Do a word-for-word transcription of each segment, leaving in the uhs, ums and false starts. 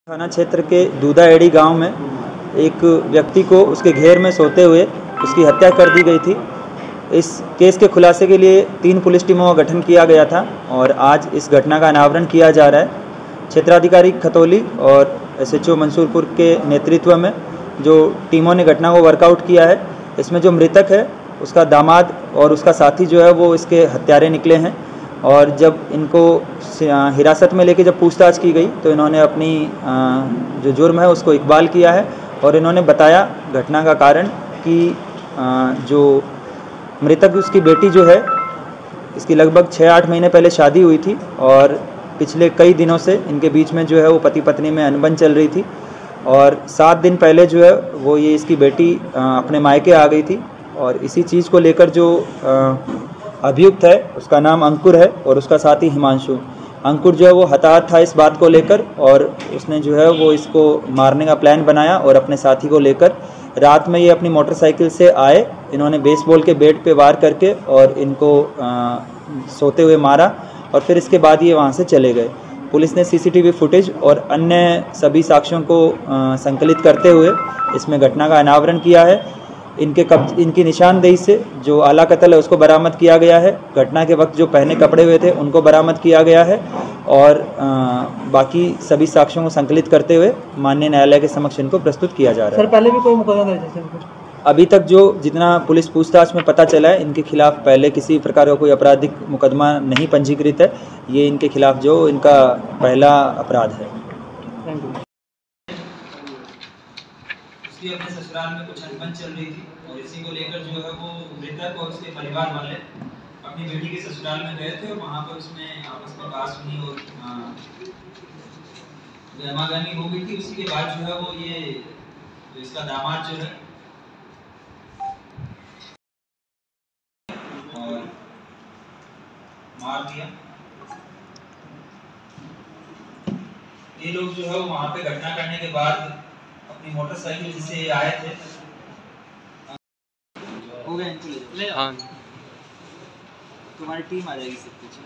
थाना क्षेत्र के दूधाएड़ी गांव में एक व्यक्ति को उसके घेर में सोते हुए उसकी हत्या कर दी गई थी। इस केस के खुलासे के लिए तीन पुलिस टीमों का गठन किया गया था और आज इस घटना का अनावरण किया जा रहा है। क्षेत्राधिकारी खतौली और एसएचओ मंसूरपुर के नेतृत्व में जो टीमों ने घटना को वर्कआउट किया है, इसमें जो मृतक है उसका दामाद और उसका साथी जो है वो इसके हत्यारे निकले हैं। और जब इनको हिरासत में लेके जब पूछताछ की गई तो इन्होंने अपनी जो जुर्म है उसको इकबाल किया है और इन्होंने बताया घटना का कारण कि जो मृतक उसकी बेटी जो है, इसकी लगभग छः आठ महीने पहले शादी हुई थी और पिछले कई दिनों से इनके बीच में जो है वो पति पत्नी में अनबन चल रही थी और सात दिन पहले जो है वो ये इसकी बेटी अपने मायके आ गई थी। और इसी चीज़ को लेकर जो अभियुक्त है उसका नाम अंकुर है और उसका साथी हिमांशु। अंकुर जो है वो हताहत था इस बात को लेकर और उसने जो है वो इसको मारने का प्लान बनाया और अपने साथी को लेकर रात में ये अपनी मोटरसाइकिल से आए। इन्होंने बेसबॉल के बैट पे वार करके और इनको आ, सोते हुए मारा और फिर इसके बाद ये वहाँ से चले गए। पुलिस ने सीसीटीवी फुटेज और अन्य सभी साक्ष्यों को आ, संकलित करते हुए इसमें घटना का अनावरण किया है। इनके कब इनकी निशानदेही से जो आला कत्ल है उसको बरामद किया गया है। घटना के वक्त जो पहने कपड़े हुए थे उनको बरामद किया गया है और आ, बाकी सभी साक्ष्यों को संकलित करते हुए माननीय न्यायालय के समक्ष इनको प्रस्तुत किया जा रहा है। सर, पहले भी कोई मुकदमा दर्ज है? अभी तक जो जितना पुलिस पूछताछ में पता चला है, इनके खिलाफ पहले किसी प्रकार का कोई आपराधिक मुकदमा नहीं पंजीकृत है। ये इनके खिलाफ जो इनका पहला अपराध है। Thank you. उसकी अपने ससुराल में कुछ अनबन चल रही थी और इसी को लेकर जो है वो मृतक और उसके परिवार वाले अपनी बेटी के ससुराल में गए थे और वहाँ पर उसमें आपस में बात सुनी और गहमागहमी हो गई थी। उसी के बाद जो है वो ये जो इसका दामाद जो है और मार दिया। ये लोग जो है वो वहाँ पे घटना करने के बाद अपनी मोटरसाइकिल जिसे आए थे हो गया इनको ले हाँ तुम्हारी टीम आ जाएगी सब कुछ।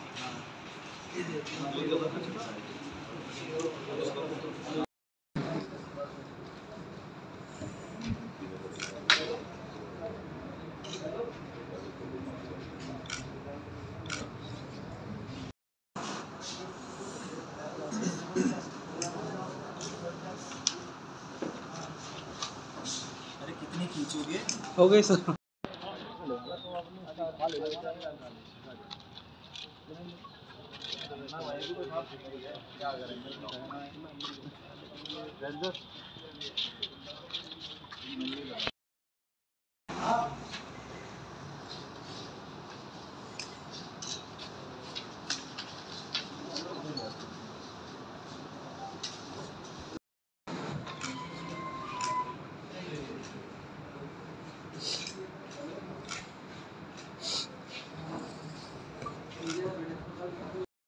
अरे कितनी खींचोगे? हो गई सर।